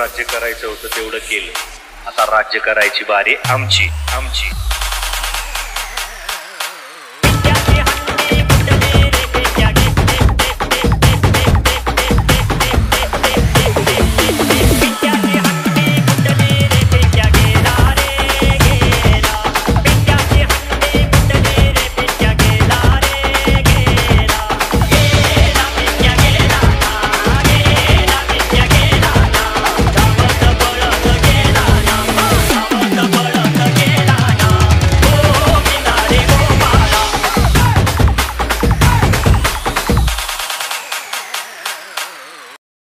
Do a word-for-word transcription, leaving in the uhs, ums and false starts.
राज्य करायचं होतं तेवढं केलं. आता राज्य करायची बारी आमची आमची